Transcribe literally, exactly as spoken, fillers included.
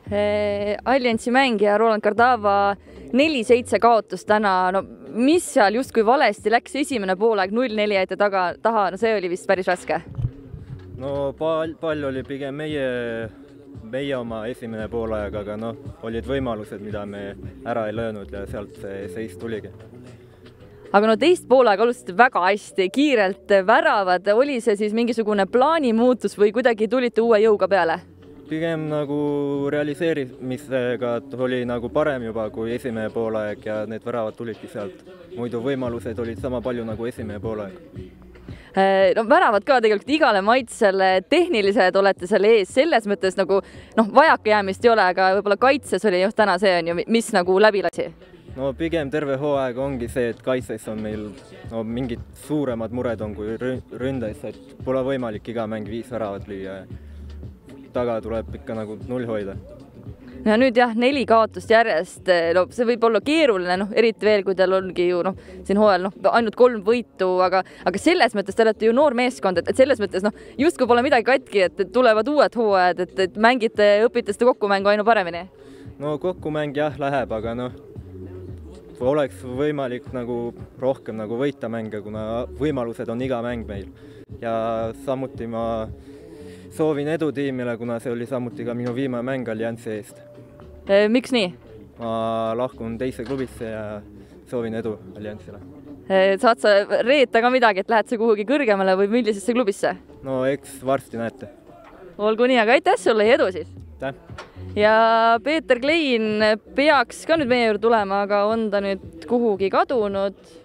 Alliansi mängija Roland Cardava neli seitse kaotus täna, no mis seal justkui valesti läks, esimene poolaeg null neli jäite taga, taha, no see oli vist päris raske. No pal pall oli pigem meie, meie oma esimene poolaeg, aga noh, olid võimalused, mida me ära ei löönud ja sealt see seis tuligi. Aga no teist poolaeg alustasite väga hästi, kiirelt väravad, oli see siis mingisugune plaani muutus või kuidagi tulite uue jõuga peale? Pigem nagu realiseerimisega oli nagu parem juba kui esimene poolaeg ja need väravad tulidki sealt. Muidu võimalused olid sama palju nagu esimene poolaeg. No väravad ka tegelikult igale maitsele, tehnilised olete selle ees, selles mõttes nagu noh, vajakajäämist ei ole, aga võib-olla kaitses oli just täna see on ju, mis nagu läbi lasi? No pigem terve hooaeg ongi see, et kaitses on meil no, mingid suuremad mured on kui ründes, et pole võimalik iga mäng viis väravat lüüa. Taga tuleb ikka nagu null hoida. Ja nüüd jah, neli kaotust järjest, no see võib olla keeruline, noh, eriti veel, kui teil ongi ju noh, siin hooajal noh, ainult kolm võitu, aga, aga selles mõttes te olete ju noor meeskond, et, et selles mõttes noh, justkui pole midagi katki, et, et tulevad uued hooajad, et, et mängite, õpite seda kokkumängu ainu paremini? No kokkumäng jah läheb, aga noh, oleks võimalik nagu rohkem nagu võita mänge, kuna võimalused on iga mäng meil. Ja samuti ma soovin edu tiimile, kuna see oli samuti ka minu viimane mäng Alliansi eest. Miks nii? Ma lahkun teise klubisse ja soovin edu Alliansile. Saad sa reeta ka midagi, et lähed sa kuhugi kõrgemale või millisesse klubisse? No eks varsti näete. Olgu nii, aga aitäh sulle ja edu siis! Aitäh! Ja Peeter Klein peaks ka nüüd meie juurde tulema, aga on ta nüüd kuhugi kadunud.